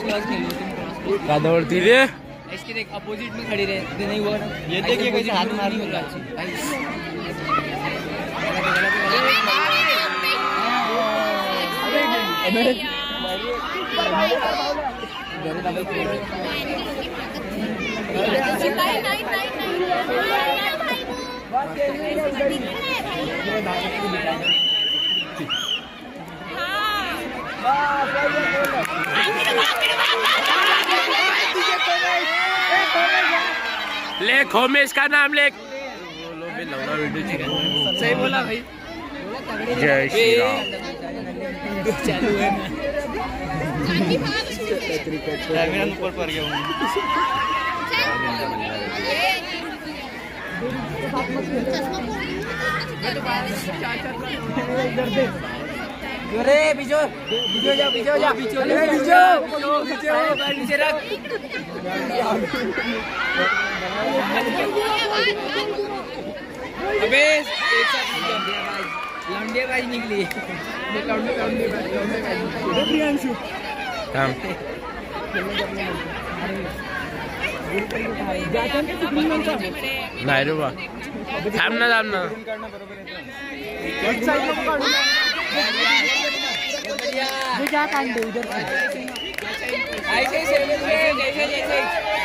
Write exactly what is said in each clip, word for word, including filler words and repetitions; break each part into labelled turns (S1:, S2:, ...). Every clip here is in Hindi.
S1: क्या दौड़ती रे?
S2: इसके देख अपोजिट में खड़ी रहे तो नहीं हुआ ना। ये देखिए कैसे हाथ मारी होगा अच्छी भाई।
S1: ले खोमेश का नाम ले।
S2: सही बोला भाई।
S1: जय श्री राम।
S2: ऊपर पर गया हूँ। अरे बिजो बिजो जा बिजो जा बिजो बिजो बिजो नीचे रख। अबे एक साथ लौंडे बाज निकली। लौंडे लौंडे बाज लौंडे बाज प्रियांशु
S1: थाम नाही रे बा थांब ना थांब ना।
S2: क्या कांडे उधर ऐसे ही जैसे जैसे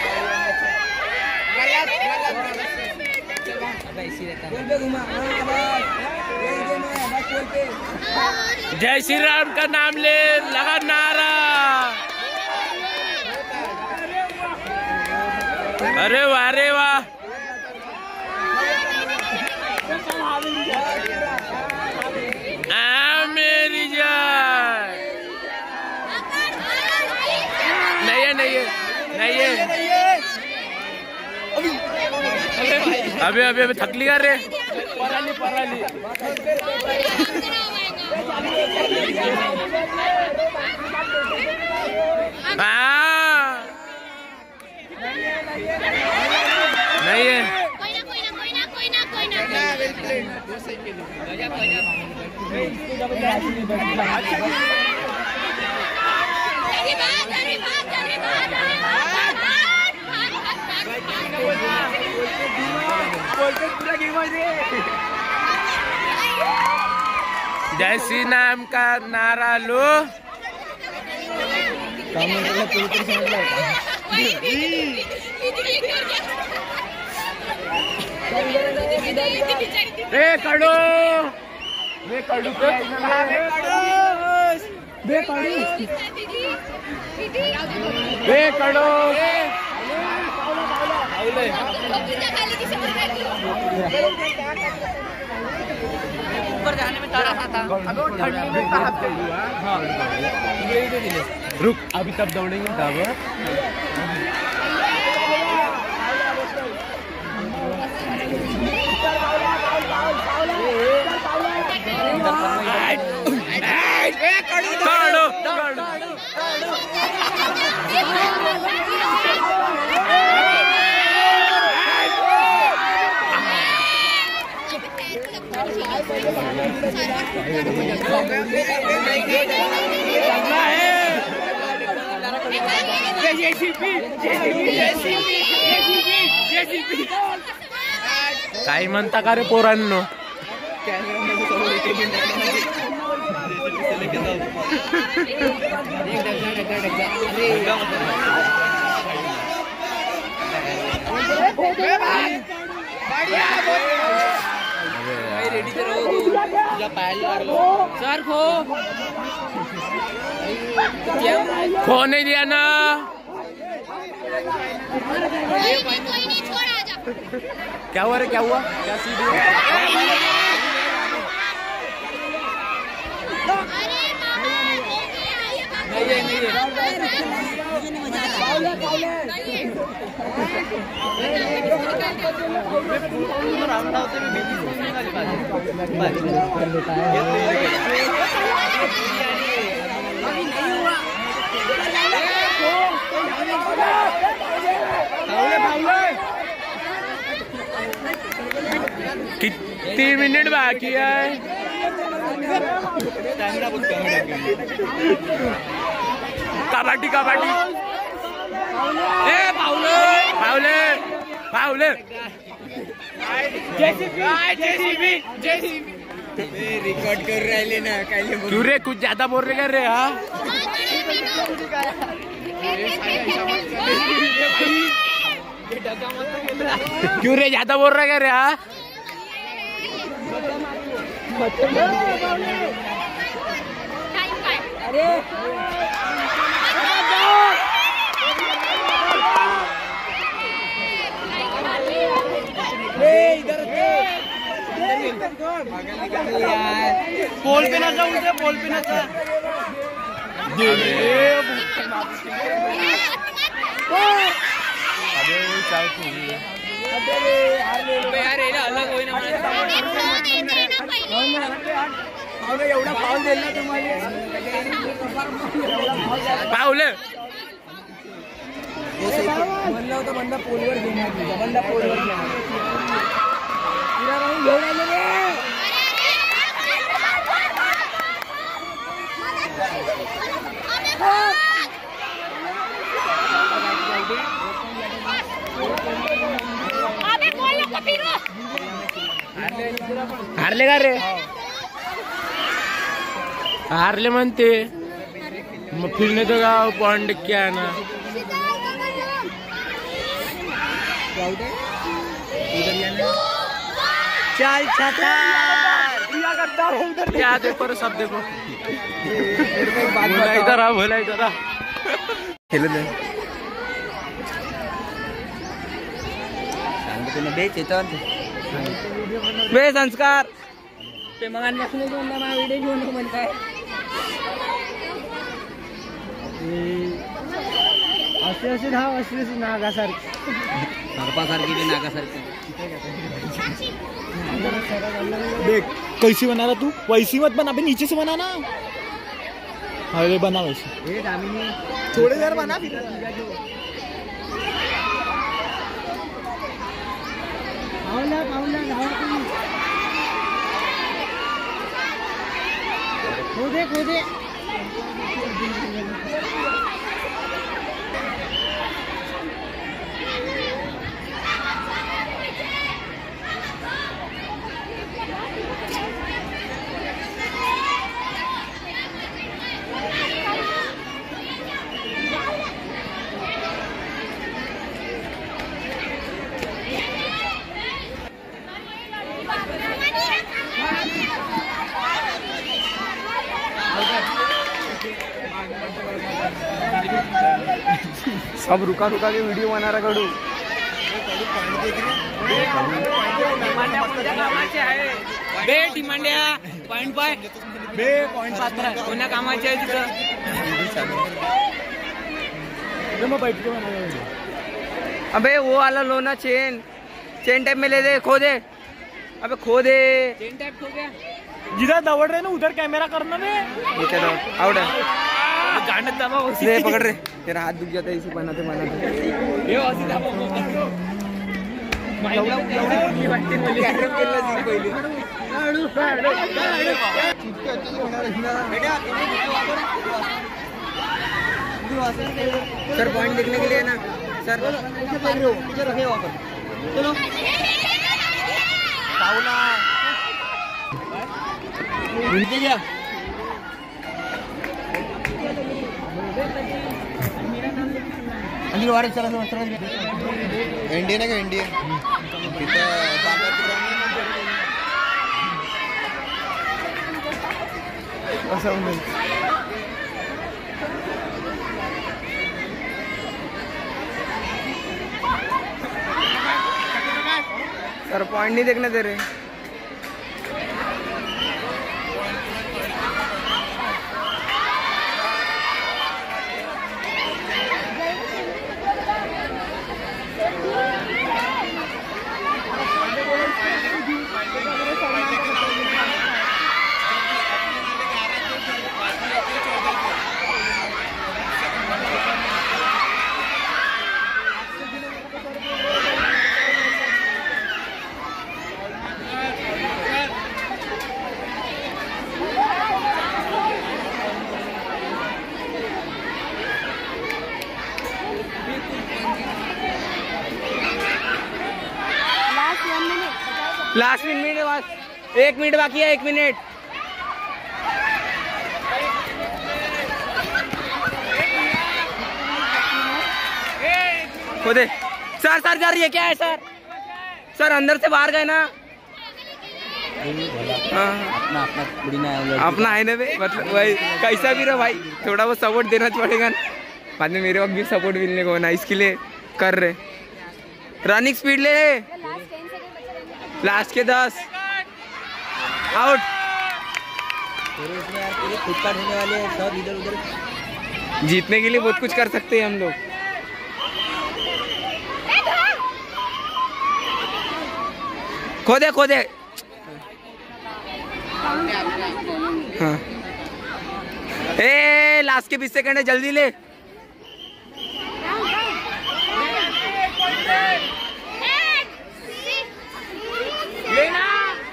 S2: गलत गलत इसी रहता है।
S1: जय श्री राम का नाम ले लगा नारा। अरे वाह रे वाह। मेरी जान नहीं है नहीं है नहीं है। अबे अबे अबे थकली कर रहे। पराली पराली हाँ नहीं है।
S3: कोई ना कोई ना कोई ना कोई ना कोई ना
S1: जय श्री राम का नारा लो। बे कड़ो बे कड़ू पे बे कड़ू बे कड़ो
S2: ऊपर जाने में तारा था। अबे वो ठंडी में कहाँ पे हुआ? हाँ
S1: रुक अभी तब दौड़ेंगे तब। काय म्हणता का रे पोरांनो?
S2: रेडी करो तुझा पायल लागलो सर खो
S1: खो नहीं दिया ना।
S3: कोई नहीं छोड़ आजा।
S1: क्या हुआ रे क्या हुआ? क्या सीधी
S2: नहीं है नहीं है।
S1: कितनी मिनट बाकी है? कबड्डी कबड्डी ए पावले पावले पावले जेसीबी जेसीबी
S2: रिकॉर्ड कर राहिले ना काय
S1: क्यों रे कुछ ज्यादा बोल रहे कर रे हाँ क्यों रे ज्यादा बोल रहा कर रे हाँ
S3: अरे
S2: पोल पे ना जाऊ उसे पोल पे ना जा अलग होई ना एवढा पाऊल दिला तुम्हाला
S1: पावले
S2: म्हणलं होतं बंदा पोलवर घेणार बंदा पोलवर घेणार पुरा राहून घेऊन आले रे
S3: अबे बोल नको फिरू
S1: हारले का रे हारले म्हणते मग फिरणे तर गाव पॉइंट क्या ना
S2: चल छाता
S1: क्या देखो रे सब देखो बोला इधर आ बोला इधर आ
S2: खेल दे सांगतो ना बेच येतात बे संस्कार ते मग आणि असले घेऊन ना व्हिडिओ घेऊन म्हणताय असे असे धाव असे असे नागासारखे सर्पासारखी ते नागासारखी
S4: देख कैसी बना रहा तू वैसी मत बना अभी नीचे से बना ना अरे बना वैसे थोड़ी देर बना फिर
S2: पावला पावला खोदे खोदे
S4: सब रुका रुका के वीडियो बना रहा कड़ू
S2: बे टिमांड्या पॉइंट पाय
S4: बे पॉइंट पात्र
S2: कोणा कामाचे आहे तिथं
S4: मैं बैठ के बना रहा
S2: अबे वो वाला लो ना चेन चेन टाइप में ले दे खो दे अबे खो दे चेन टाइप खो गया
S4: जिधर दौड़ रहे ना उधर कैमरा करना में
S2: नीचे दो आउट है
S4: गांड दबा
S2: ले पकड़ रहे तेरा हाथ दुख जाता है इसे बनाते बनाते ये वासी दाबा एवढा एवढी कुठली वाटते मला कॅरम केला सी पहिले लाडू लाडू सर पॉइंट देखने के लिए ना सर पीछे रखे वहां पर चलो पावला नीचे गया अंदर वारे चला चला इंडियन है का इंडियन तिथं असं म्हणून सर पॉइंट नहीं देखने दे रहे लास्ट मिनट बाद एक मिनट बाकी है, एक मिनट। खोदे सर, सर जा रही है क्या है सर? सर अंदर से बाहर गए ना।
S5: अपना अपना बुढ़ी ना
S2: अपना है ना बे, मतलब भाई कैसा भी रहो भाई, थोड़ा बहुत सपोर्ट देना पड़ेगा ना। बाद में मेरे वक्त भी सपोर्ट मिलने को ना, इसके लिए कर रहे। रनिंग स्पीड ले, लास्ट के दस आउट।
S5: खुद का ढूंढने वाले सब इधर उधर।
S2: जीतने के लिए बहुत कुछ कर सकते हैं हम लोग। खोदे खोदे हाँ। ए लास्ट के बीस सेकंड है, जल्दी ले। लेना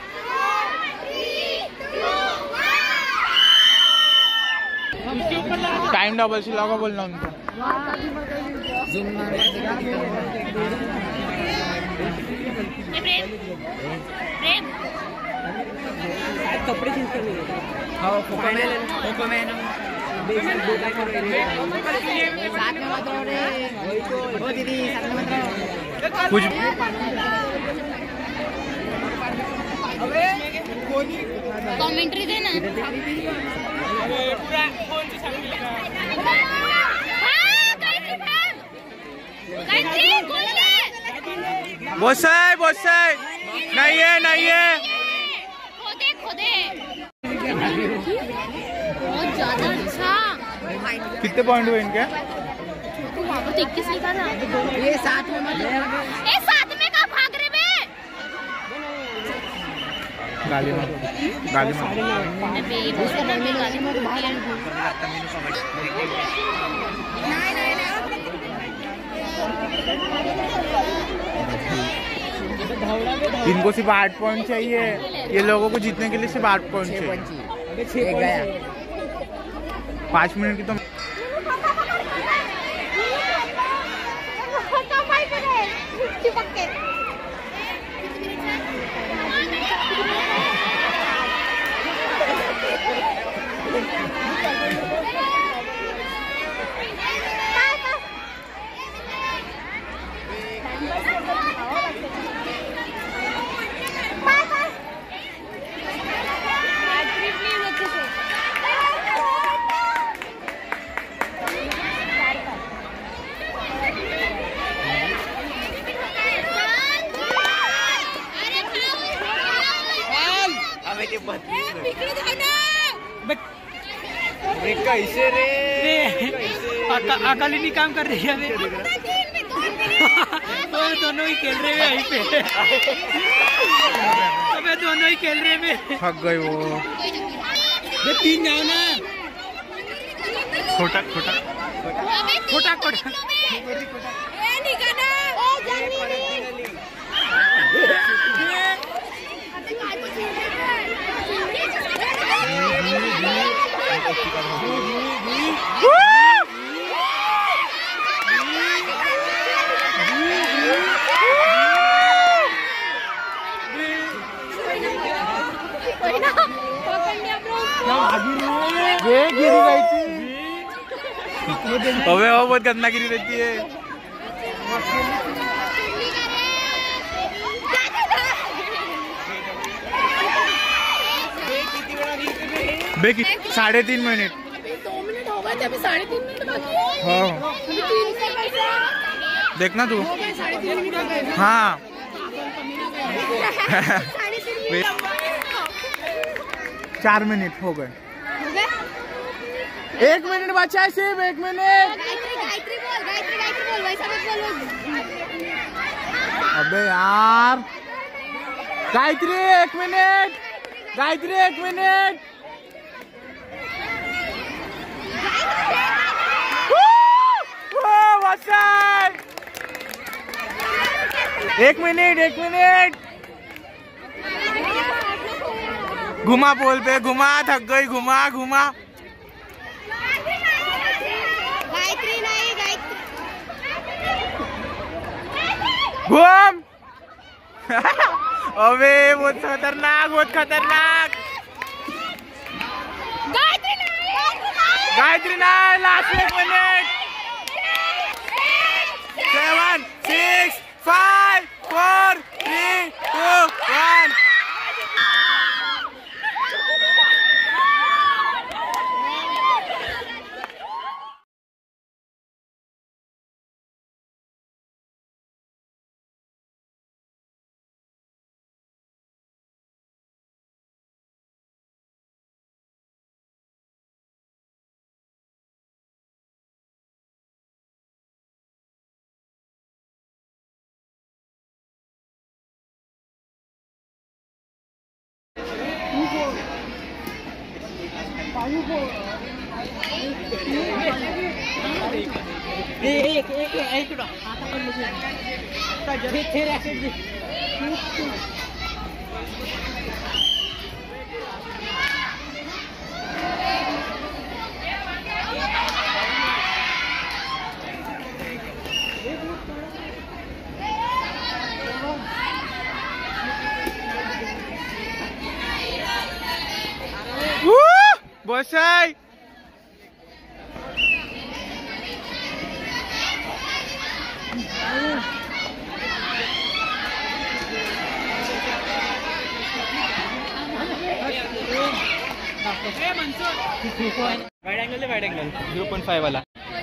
S4: टाइम डबल से लगा बोलना उनको।
S5: कपड़े चेंज कर लेंगे। हाँ फोको में फोको में ना साथ में मत रहो रे। ओ दीदी साथ में मत रहो।
S2: कुछ
S3: कमेंट्री देना। पूरा फोन से सब मिलेगा।
S2: बहुत सही, बहुत सही। नहीं है, नहीं है।
S3: खोदे खोदे बहुत ज्यादा अच्छा।
S4: कितने पॉइंट हुए इनके?
S3: तो इक्कीस निकाला।
S5: ये साथ में मत
S3: ए साथ में का भाग रहे बे?
S4: गाली मार, गाली मार।
S3: अबे बोलो ना मैं गाली मार भाग। नहीं नहीं नहीं
S4: इनको सिर्फ आठ पॉइंट चाहिए, ये लोगों को जीतने के लिए सिर्फ आठ पॉइंट चाहिए।
S5: गया
S4: पाँच मिनट की तो
S2: कैसे रे
S5: अकाली नहीं काम कर रही है। तो दोनों ही खेल रहे हैं यहीं पे। अबे दोनों ही खेल रहे हैं।
S4: थक गए वो।
S5: तीन जाओ ना।
S4: छोटा छोटा
S5: खोटा खोटा गिरी गई थी।
S2: अबे वो बहुत गंदा गिरी रहती है।
S4: बेकी साढ़े तीन मिनट।
S3: दो मिनट हो गए थे, अभी साढ़े तीन मिनट बाकी है।
S4: हाँ
S3: अभी तीन से पैसा
S4: देखना तू।
S3: साढ़े तीन मिनट हो गए।
S4: हाँ
S3: साढ़े तीन मिनट
S4: चार मिनट हो गए। एक मिनट बचा है, सिर्फ एक मिनट।
S3: गायत्री गायत्री बोल, गायत्री गायत्री बोल, वैसा मत बोल।
S4: अबे यार गायत्री एक मिनट, गायत्री एक मिनट। एक मिनट एक मिनट। घुमा पोल पे, घुमा, थक गई, घुमा घुमा।
S3: गायत्री नहीं, गायत्री
S4: घूम।
S2: अबे बहुत खतरनाक, बहुत खतरनाक।
S3: गायत्री नहीं
S2: गायत्री नाय, लास्ट एक मिनट। Seven six five four three two one.
S5: एक एक एक आता पण मुझे थे रैकेट दे
S2: बसाई
S5: वाइड एंगल है, wide angle zero point five वाला।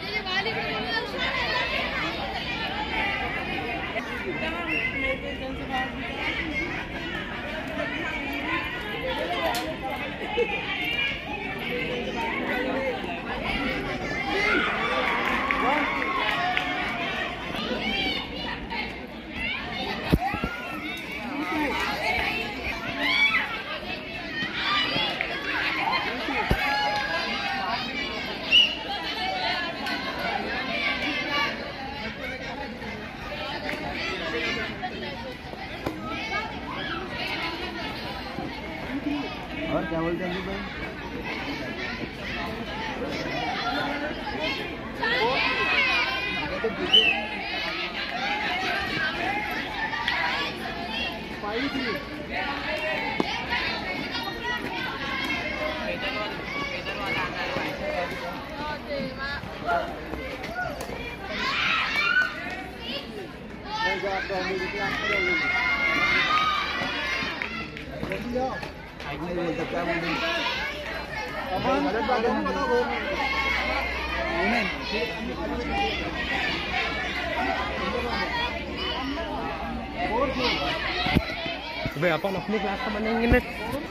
S4: और क्या बोलते हैं भाई?
S5: भाई अपन अपनी क्लास का बनेंगे ना।